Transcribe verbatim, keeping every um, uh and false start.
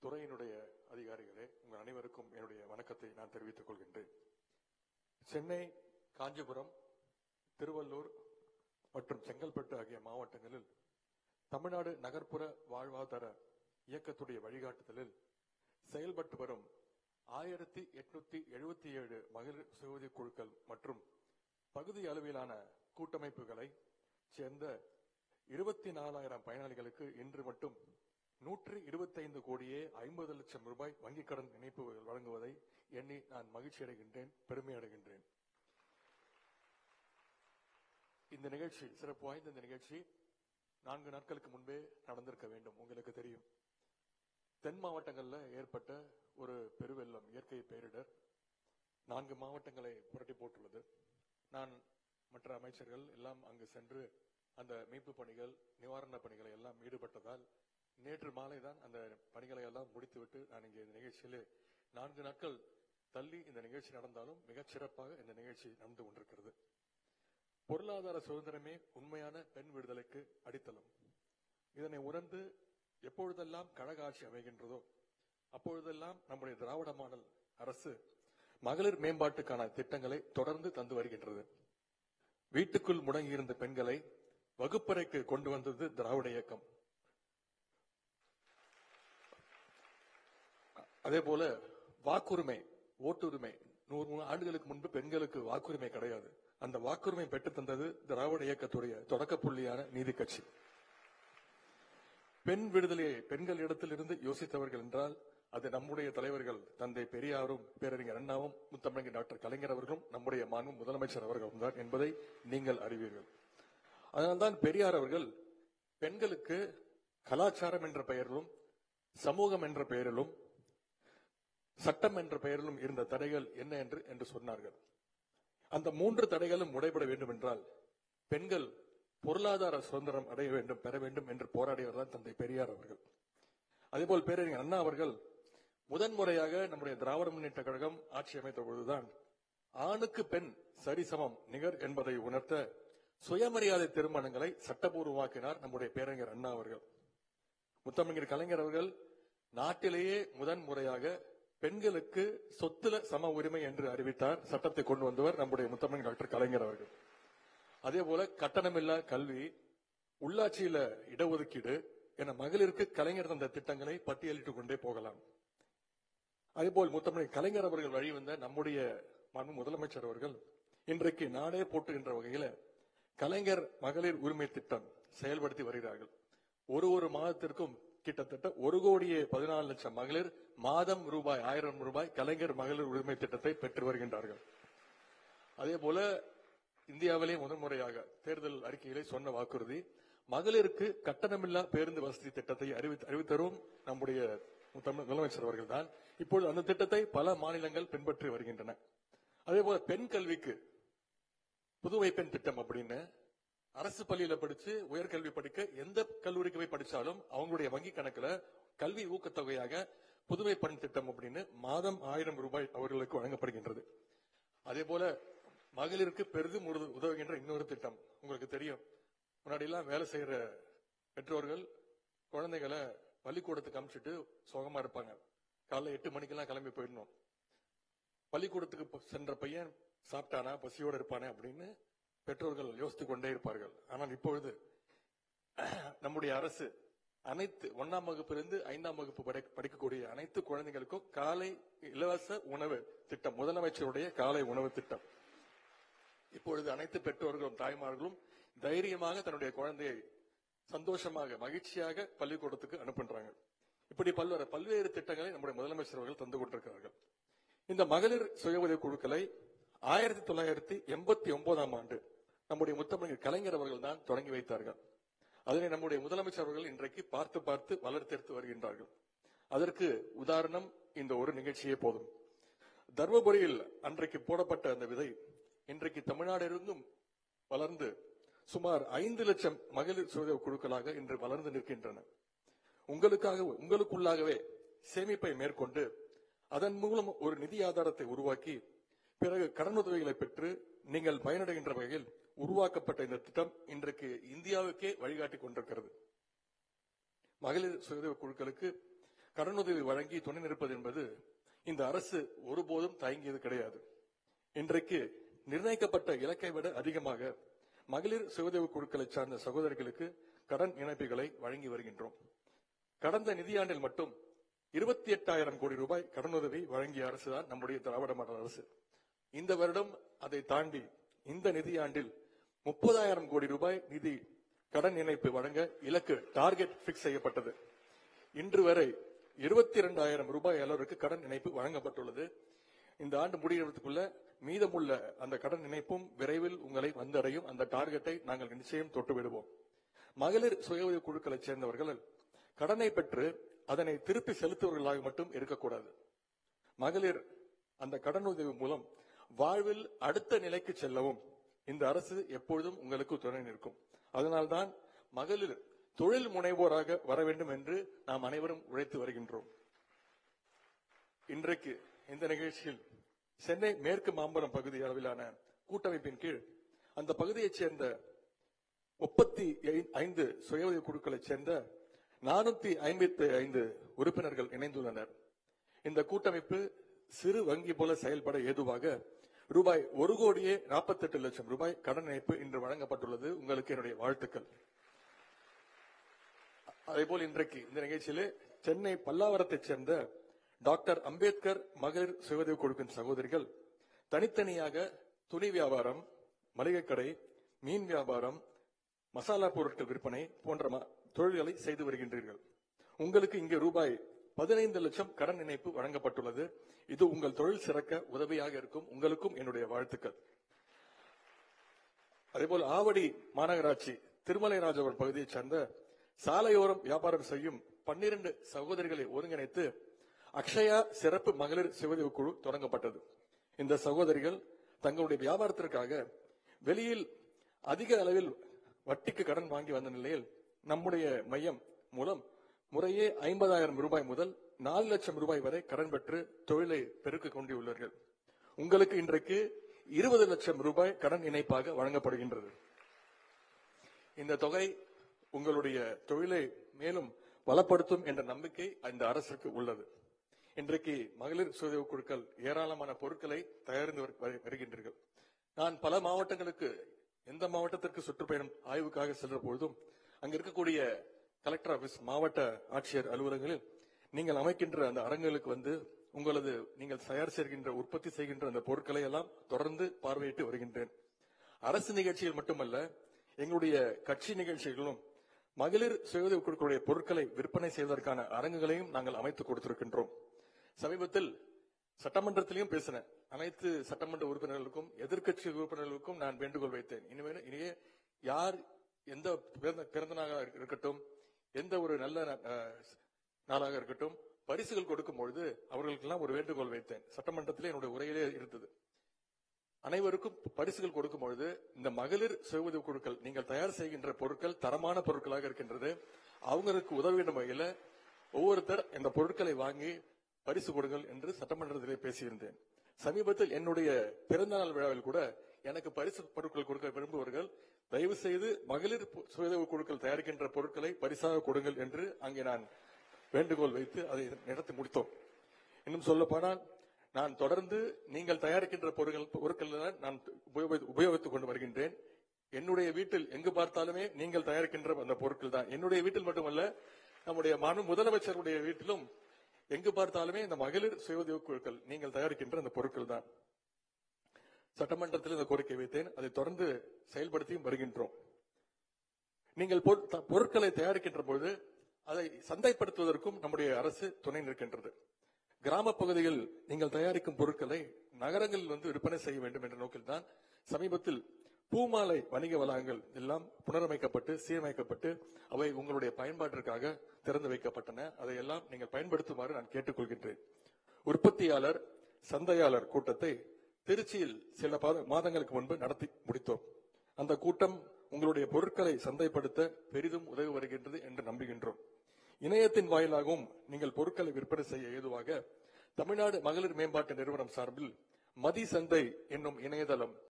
துறையினுடைய அதிகாரிகளே, உங்கள் அனைவருக்கும் என்னுடைய வணக்கத்தை நான் தெரிவித்துக் கொள்கின்றேன். சென்னை, காஞ்சிபுரம், திருவள்ளூர் மற்றும் செங்கல்பட்டு ஆகிய மாவட்டங்களில் தமிழ்நாடு நகர்ப்புற வாழ்வாதார இயக்கத்துடைய வழிகாட்டுதலில் செயல்பட்டு வரும் ஆயிரத்தி எட்நூத்தி எழுபத்தி ஏழு மகளிர் சுய குழுக்கள் மற்றும் பகுதி அளவிலான கூட்டமைப்புகளை சேர்ந்த இருபத்தி நாலாயிரம் பயனாளிகளுக்கு இன்று மட்டும் நூற்றி இருபத்தி ஐந்து கோடியே ஐம்பது லட்சம் ரூபாய் வங்கிக் கடன் இணைப்பு வழங்குவதை எண்ணி நான் மகிழ்ச்சி அடைகின்றேன், பெருமை அடைகின்றேன். இந்த நிகழ்ச்சி, சிறப்பு வாய்ந்த இந்த நிகழ்ச்சி நான்கு நாட்களுக்கு முன்பே நடந்திருக்க வேண்டும். உங்களுக்கு தெரியும், தென் மாவட்டங்கள்ல ஏற்பட்ட ஒரு பெருவெள்ளம், இயற்கை பேரிடர் நான்கு மாவட்டங்களை புரட்டி போட்டுள்ளது. நான் மற்ற அமைச்சர்கள் எல்லாம் அங்கு சென்று அந்த மீட்பு பணிகள், நிவாரண பணிகளை எல்லாம் ஈடுபட்டதால் நேற்று மாலை தான் அந்த பணிகளை எல்லாம் முடித்துவிட்டு நான் இங்கே இந்த நிகழ்ச்சியிலே நான்கு நாட்கள் தள்ளி இந்த நிகழ்ச்சி நடந்தாலும் மிகச் சிறப்பாக இந்த நிகழ்ச்சி நடந்து கொண்டிருக்கிறது. பொருளாதார சுதந்திரமே உண்மையான பெண் விடுதலைக்கு அடித்தளம். இதனை உணர்ந்து எப்பொழுதெல்லாம் கழக ஆட்சி அமைகின்றதோ அப்பொழுதெல்லாம் நம்முடைய திராவிட மாடல் அரசு மகளிர் மேம்பாட்டுக்கான திட்டங்களை தொடர்ந்து தந்து வருகின்றது. வீட்டுக்குள் முடங்கியிருந்த பெண்களை வகுப்பறைக்கு கொண்டு வந்தது திராவிட இயக்கம். அதே போல வாக்குரிமை, ஓட்டுரிமை, நூறு மூணு ஆண்டுகளுக்கு முன்பு பெண்களுக்கு வாக்குரிமை கிடையாது. அந்த வாக்குரிமை பெற்று தந்தது திராவிட இயக்கத்துடைய தொடக்க புள்ளியான நீதி கட்சி. பெண் விடுதலையை பெண்கள் இடத்திலிருந்து யோசித்தவர்கள் என்றால் அது நம்முடைய தலைவர்கள் தந்தை பெரியாரும் பேரறிஞர் அண்ணாவும் முத்தமிழர் டாக்டர் கலைஞர் அவர்களும் நம்முடைய மாண்பு முதலமைச்சர் அவர்களும் தான் என்பதை நீங்கள் அறிவீர்கள். அதனால்தான் பெரியார் அவர்கள் பெண்களுக்கு கலாச்சாரம் என்ற பெயரிலும் சமூகம் என்ற பெயரிலும் சட்டம் என்ற பெயரிலும் இருந்த தடைகள் என்ன என்று என்று சொன்னார்கள். அந்த மூன்று தடைகளும் உடைபட வேண்டும் என்றால் பெண்கள் பொருளாதார சுதந்திரம் அடைய வேண்டும், பெற வேண்டும் என்று போராடியவர் தான் தந்தை பெரியார் அவர்கள். அதேபோல் பேரறிஞர் அண்ணா அவர்கள் முதன்முறையாக நம்முடைய திராவிட முன்னேற்ற கழகம் ஆட்சி அமைத்த பொழுதுதான் ஆணுக்கு பெண் சரிசமம் நிகர் என்பதை உணர்த்த சுயமரியாதை திருமணங்களை சட்டபூர்வமாக்கினார் நம்முடைய பேரறிஞர் அண்ணா அவர்கள். முத்தமிழர் கலைஞர் அவர்கள் நாட்டிலேயே முதன் முறையாக பெண்களுக்கு சொத்துல சம உரிமை என்று அறிவித்தார், சட்டத்தை கொண்டு வந்தவர் நம்முடைய முத்தமிழர் டாக்டர் கலைஞர் அவர்கள். அதே போல கட்டணமில்லா கல்வி, உள்ளாட்சியில இடஒதுக்கீடு என மகளிருக்கு கலைஞர் தந்த திட்டங்களை பட்டியலிட்டுக் கொண்டே போகலாம். அதேபோல் முத்தமிழர் கலைஞர் அவர்கள் வழிவந்த நம்முடைய மாண்பு முதலமைச்சர் அவர்கள் இன்றைக்கு நாடே போட்டுகின்ற வகையில கலைஞர் மகளிர் உரிமை திட்டம் செயல்படுத்தி வருகிறார்கள். ஒரு ஒரு மாதத்திற்கும் கிட்டத்தட்ட ஒரு கோடியே பதினாலு லட்சம் மகளிர் மாதம் ரூபாய் ஆயிரம் ரூபாய் கலைஞர் மகளிர் உரிமை திட்டத்தை பெற்று வருகின்றார்கள். அதே போல இந்தியாவிலே முதன்முறையாக தேர்தல் அறிக்கையிலே சொன்ன வாக்குறுதி, மகளிருக்கு கட்டணமில்லா பேருந்து வசதி திட்டத்தை அறிவித்தரும் நம்முடைய முதலமைச்சர் அவர்கள் தான். இப்பொழுது அந்த திட்டத்தை பல மாநிலங்கள் பின்பற்றி வருகின்றன. அதே போல பெண் கல்விக்கு புதுவை பெண் திட்டம் அப்படின்னு அரசு பள்ளியில படிச்சு உயர்கல்வி படிக்க எந்த கல்லூரிக்கு போய் படிச்சாலும் அவங்களுடைய வங்கி கணக்குல கல்வி ஊக்கத்தொகையாக புதுவை பெண் திட்டம் அப்படின்னு மாதம் ஆயிரம் ரூபாய் அவர்களுக்கு வழங்கப்படுகின்றது. அதே போல மகளிருக்கு பெரிதும் உதவுகின்ற இன்னொரு திட்டம் உங்களுக்கு தெரியும். முன்னாடி எல்லாம் வேலை செய்யற பெற்றோர்கள் குழந்தைகளை பள்ளிக்கூடத்துக்கு அனுப்பிச்சிட்டு சுகமா இருப்பாங்க. காலைல எட்டு மணிக்கெல்லாம் கிளம்பி போயிடணும். பள்ளிக்கூடத்துக்கு சென்ற பையன் சாப்பிட்டானா, பசியோடு இருப்பானே அப்படின்னு பெற்றோர்கள் யோசித்துக் கொண்டே இருப்பார்கள். ஆனால் இப்பொழுது நம்முடைய அரசு அனைத்து ஒன்னாம் வகுப்பிலிருந்து ஐந்தாம் வகுப்பு படிக்கக்கூடிய அனைத்து குழந்தைகளுக்கும் காலை இலவச உணவு திட்டம், முதலமைச்சருடைய காலை உணவு திட்டம். இப்பொழுது அனைத்து பெற்றோர்களும் தாய்மார்களும் தைரியமாக தன்னுடைய குழந்தையை சந்தோஷமாக மகிழ்ச்சியாக பள்ளிக்கூடத்துக்கு அனுப்புகிறாங்க. இப்படி பல்வேறு பல்வேறு திட்டங்களை நம்முடைய முதலமைச்சர் அவர்கள் தந்து கொண்டிருக்கிறார்கள். இந்த மகளிர் சுய உதவி குழுக்களை ஆயிரத்தி தொள்ளாயிரத்தி எண்பத்தி ஒன்பதாம் ஆண்டு நம்முடைய முத்தமிழர் கலைஞர் அவர்கள் தான் தொடங்கி வைத்தார்கள். அதனை நம்முடைய முதலமைச்சர் அவர்கள் இன்றைக்கு பார்த்து பார்த்து வளர்த்தெடுத்து வருகின்றார்கள். அதற்கு உதாரணம் இந்த ஒரு நிகழ்ச்சியே போதும். தர்மபுரியில் அன்றைக்கு போடப்பட்ட அந்த விதை இன்றைக்கு தமிழ்நாடு இருந்தும் வளர்ந்து சுமார் ஐந்து லட்சம் மகளிர் சுய குழுக்களாக இன்று வளர்ந்து நிற்கின்றன. உங்களுக்காக உங்களுக்குள்ளாகவே சேமிப்பை மேற்கொண்டு அதன் மூலம் ஒரு நிதி ஆதாரத்தை உருவாக்கி பிறகு கடனுதவிகளை பெற்று நீங்கள் பயனடைகின்ற வகையில் உருவாக்கப்பட்ட இந்த திட்டம் இன்றைக்கு இந்தியாவுக்கே வழிகாட்டி கொண்டிருக்கிறது. மகளிர் சுய குழுக்களுக்கு கடனுதவி வழங்கி துணை நிற்பது என்பது இந்த அரசு ஒருபோதும் தயங்கியது கிடையாது. இன்றைக்கு நிர்ணயிக்கப்பட்ட இலக்கை விட அதிகமாக மகளிர் சுயஉதவி குழுக்களை சார்ந்த சகோதரிகளுக்கு கடன் இணைப்புகளை வழங்கி வருகின்றோம். கடந்த நிதியாண்டில் மட்டும் இருபத்தி எட்டாயிரம் கோடி ரூபாய் கடனுதவி வழங்கிய அரசுதான் நம்முடைய திராவிட மாடல் அரசு. இந்த வருடம் அதை தாண்டி இந்த நிதியாண்டில் முப்பதாயிரம் கோடி ரூபாய் நிதி கடன் இணைப்பு வழங்க இலக்கு டார்கெட் பிக்ஸ் செய்யப்பட்டது. இன்று வரை இருபத்தி இரண்டாயிரம் ரூபாய் அளவிற்கு கடன் இணைப்பு வழங்கப்பட்டுள்ளது. இந்த ஆண்டு முடிகிறதுக்குள்ள மீதமுள்ள அந்த கடன் இணைப்பும் விரைவில் உங்களை வந்தடையும். அந்த டார்கெட்டை நாங்கள் நிச்சயம் தொட்டு விடுவோம். மகளிர் சுய உதவி குழுக்களை சேர்ந்தவர்கள் கடனை பெற்று அதனை திருப்பி செலுத்துவர்களாக மட்டும் இருக்கக்கூடாது. மகளிர் அந்த கடன் உதவி மூலம் வாழ்வில் அடுத்த நிலைக்கு செல்லவும் இந்த அரசு எப்பொழுதும் உங்களுக்கு துணை நிற்கும். அதனால்தான் மகளிர் தொழில் முனைவோராக வர வேண்டும் என்று நாம் அனைவரும் உழைத்து வருகின்றோம். இன்றைக்கு இந்த நிகழ்ச்சியில் சென்னை மேற்கு மாம்பலம் பகுதி அளவிலான கூட்டமைப்பின் கீழ் அந்த பகுதியைச் சேர்ந்த முப்பத்தி ஐந்து சுய உதவி குழுக்களைச் சேர்ந்த நானூத்தி ஐம்பத்தி ஐந்து உறுப்பினர்கள் இணைந்துள்ளனர். இந்த கூட்டமைப்பு சிறு வங்கி போல செயல்பட ஏதுவாக ரூபாய் ஒரு கோடியே நாற்பத்தி எட்டு லட்சம் ரூபாய் கடன் இணைப்பு இன்று வழங்கப்பட்டுள்ளது. உங்களுக்கு என்னுடைய வாழ்த்துக்கள். அதேபோல் இன்றைக்கு இந்த நிகழ்ச்சியிலே சென்னை பல்லாவரத்தைச் சேர்ந்த டாக்டர் அம்பேத்கர் மகளிர் சுய உதவி குழுவின் சகோதரிகள் தனித்தனியாக துணி வியாபாரம், மளிகை கடை, மீன் வியாபாரம், மசாலா பொருட்கள் விற்பனை போன்ற தொழில்களை செய்து வருகின்றீர்கள். உங்களுக்கு இங்கே ரூபாய் பதினைந்து லட்சம் கடன் இணைப்பு வழங்கப்பட்டுள்ளது. இது உங்கள் தொழில் சிறக்க உதவியாக இருக்கும். உங்களுக்கும் என்னுடைய வாழ்த்துக்கள். அதேபோல் ஆவடி மாநகராட்சி திருமலை ராஜபுரம் பகுதியைச் சேர்ந்த சாலையோரம் வியாபாரம் செய்யும் பன்னிரண்டு சகோதரிகளை ஒருங்கிணைத்து அக்ஷயா சிறப்பு மகளிர் சுய உதவி குழு தொடங்கப்பட்டது. இந்த சகோதரிகள் தங்களுடைய வியாபாரத்திற்காக வெளியில் அதிக அளவில் வட்டிக்கு கடன் வாங்கி வந்த நிலையில் நம்முடைய மையம் மூலம் முறையே ஐம்பதாயிரம் ரூபாய் முதல் நாலு லட்சம் ரூபாய் வரை கடன் பெற்று தொழிலை பெருக்கிக் கொண்டுள்ளார்கள். உங்களுக்கு இன்றைக்கு இருபது லட்சம் ரூபாய் கடன் இணைப்பாக வழங்கப்படுகின்றது. இந்த தொகை உங்களுடைய தொழிலை மேலும் பலப்படுத்தும் என்ற நம்பிக்கை இந்த அரசுக்கு உள்ளது. இன்றைக்கு மகளிர் சுய உதவி குழுக்கள் ஏராளமான பொருட்களை தயாரித்து வருகின்றீர்கள். நான் பல மாவட்டங்களுக்கு எந்த மாவட்டத்திற்கு சுற்றுப்பயணம் ஆய்வுக்காக சென்ற பொழுதும் அங்க இருக்கக்கூடிய கலெக்டர் ஆபீஸ், மாவட்ட ஆட்சியர் அலுவலகங்களில் நீங்கள் அமைக்கின்ற அந்த அரங்குகளுக்கு வந்து உங்களது நீங்கள் தயார் செய்கின்ற உற்பத்தி செய்கின்ற அந்த பொருட்களை எல்லாம் தொடர்ந்து பார்வையிட்டு வருகின்றேன். அரசு நிகழ்ச்சிகள் மட்டுமல்ல, எங்களுடைய கட்சி நிகழ்ச்சிகளும் மகளிர் சுய உதவி குழுக்களுடைய பொருட்களை விற்பனை செய்வதற்கான அரங்குகளையும் நாங்கள் அமைத்துக் கொடுத்திருக்கின்றோம். சமீபத்தில் சட்டமன்றத்திலையும் பேசினேன். அனைத்து சட்டமன்ற உறுப்பினர்களுக்கும் எதிர்க்கட்சி உறுப்பினர்களுக்கும் நான் வேண்டுகோள் வைத்தேன். இனிமே இனியே யார் எந்த பிறந்த நாளாக இருக்கட்டும், எந்த ஒரு நல்ல நாளாக இருக்கட்டும், பரிசுகள் கொடுக்கும் பொழுது அவர்களுக்கெல்லாம் ஒரு வேண்டுகோள் வைத்தேன். சட்டமன்றத்திலே என்னுடைய உரையிலே இருந்தது. அனைவருக்கும் பரிசுகள் கொடுக்கும் பொழுது இந்த மகளிர் சுய உதவி குழுக்கள் நீங்கள் தயார் செய்கின்ற பொருட்கள் தரமான பொருட்களாக இருக்கின்றது. அவங்களுக்கு உதவி வேண்டும் வகையில் ஒவ்வொருத்தர் இந்த பொருட்களை வாங்கி பரிசு கொடுங்கள் என்று சட்டமன்றத்திலே பேசியிருந்தேன். சமீபத்தில் என்னுடைய பிறந்தநாள் விழாவில் கூட எனக்கு பரிசு பொருட்கள் கொடுக்க விரும்புவர்கள் தயவு செய்து மகளிர் சுய உதவி குழுக்கள் தயாரிக்கின்ற பொருட்களை பரிசாக கொடுங்கள் என்று அங்கே நான் வேண்டுகோள் வைத்து அதை நடத்தி முடித்தோம். இன்னும் சொல்ல போனால் நான் தொடர்ந்து நீங்கள் தயாரிக்கின்ற பொருட்கள் பொருட்கள் தான் நான் உபயோகித்துக் கொண்டு வருகின்றேன். என்னுடைய வீட்டில் எங்கு பார்த்தாலுமே நீங்கள் தயாரிக்கின்ற அந்த பொருட்கள் தான். என்னுடைய வீட்டில் மட்டுமல்ல, நம்முடைய மாண்பு முதலமைச்சருடைய வீட்டிலும் எங்கு பார்த்தாலுமே இந்த மகளிர் சுய உதவி குழுக்கள் நீங்கள் தயாரிக்கின்ற அந்த பொருட்கள் தான். சட்டமன்றத்தில் இந்த கோரிக்கை வைத்தேன். அதை தொடர்ந்து செயல்படுத்தியும் வருகின்றோம். நீங்கள் பொருட்களை தயாரிக்கின்ற பொழுது அதை சந்தைப்படுத்துவதற்கும் நம்முடைய அரசு துணை நிற்கின்றது. கிராம பகுதியில் நீங்கள் தயாரிக்கும் பொருட்களை நகரங்களில் வந்து விற்பனை செய்ய வேண்டும் என்ற நோக்கில் தான் சமீபத்தில் பூமாலை வணிக வளாகங்கள் எல்லாம் புனரமைக்கப்பட்டு சீரமைக்கப்பட்டு அவை உங்களுடைய பயன்பாட்டிற்காக திறந்து வைக்கப்பட்டன. அதையெல்லாம் நீங்கள் பயன்படுத்துமாறு நான் கேட்டுக்கொள்கின்றேன். உற்பத்தியாளர் சந்தையாளர் கூட்டத்தை திருச்சியில் சில மாதங்களுக்கு முன்பு நடத்தி முடித்தோம். அந்த கூட்டம் உங்களுடைய பொருட்களை சந்தைப்படுத்த பெரிதும் உதவி வருகின்றது என்று நம்புகின்றோம். இணையத்தின் வாயிலாகவும் நீங்கள் பொருட்களை விற்பனை செய்ய ஏதுவாக தமிழ்நாடு மகளிர் மேம்பாட்டு நிறுவனம் சார்பில் மதி சந்தை என்னும் இணையதளம்